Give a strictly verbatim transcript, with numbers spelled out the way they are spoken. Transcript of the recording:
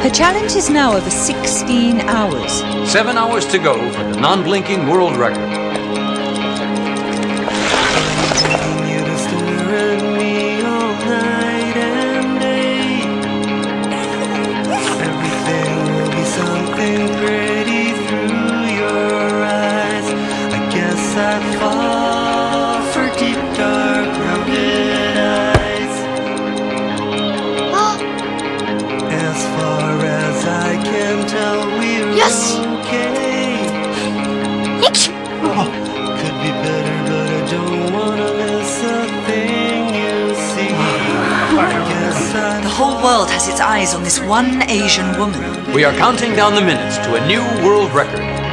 The challenge is now over sixteen hours. Seven hours to go for the non-blinking world record. Yes! Okay. Oh, could be better, but I don't wanna miss a thing you see. Guess I The whole world has its eyes on this one Asian woman. We are counting down the minutes to a new world record.